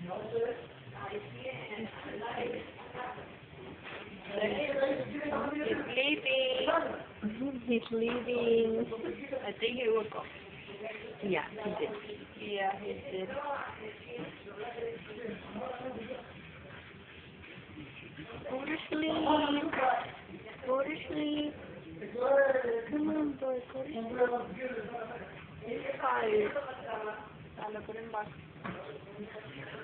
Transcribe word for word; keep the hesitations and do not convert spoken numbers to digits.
He's leaving. He's leaving. I think he will go. Yeah, he did. Yeah, he did. Go to sleep. Go to sleep. Come on, boy. Go to sleep. He's tired. Dale, put him back.